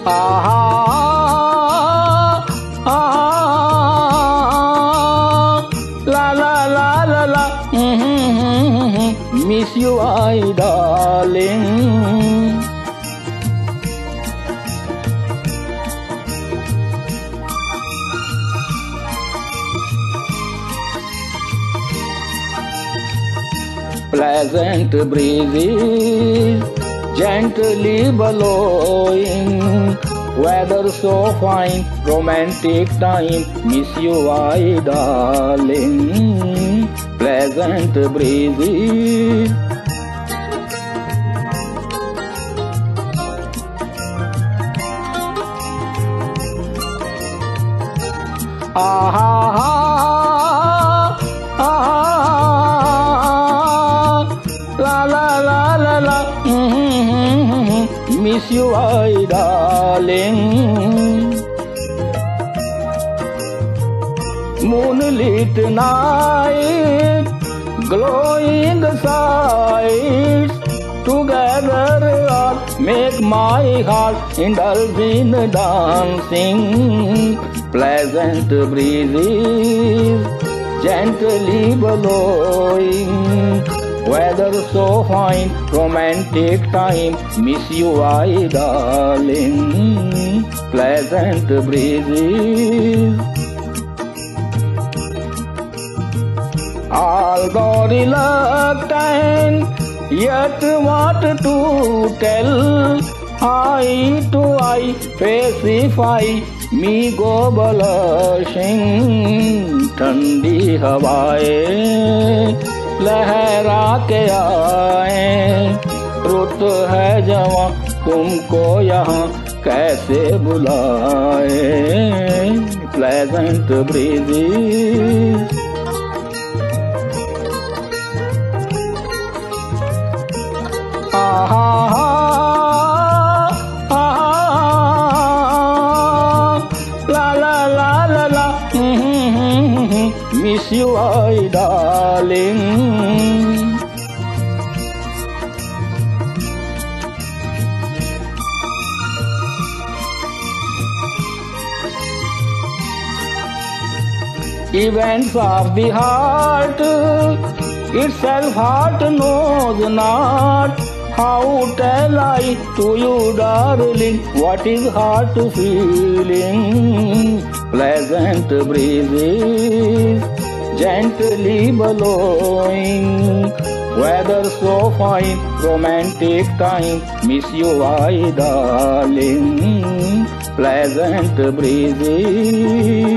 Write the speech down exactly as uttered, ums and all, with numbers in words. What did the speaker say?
aha, aha, la la la la la, mm-hmm, miss you, I darling. Pleasant breezes gently blowing, weather so fine, romantic time, miss you, I darling. Pleasant breezes. Aha, aha, aha, la la la la la, mm-hmm, miss you, I darling. Moonlit night, glowing sights, together all make my heart indulge in dancing. Pleasant breezes gently blowing, weather so fine, romantic time, miss you, I darling. Pleasant breezes. Although reluctant, yet what to tell, eye to eye, pacify me go blushing. ठंडी हवाएं लहरा के आए, रुत है जवां तुमको यहाँ कैसे बुलाए. Pleasant breezes. Aha, aha, la la la la la, mm-hmm, miss you, I darling. Events of the heart, itself heart knows not. How tell I to you, darling, what is heart feeling? Pleasant breezes gently blowing, weather so fine, romantic time, miss you, I darling. Pleasant breezes.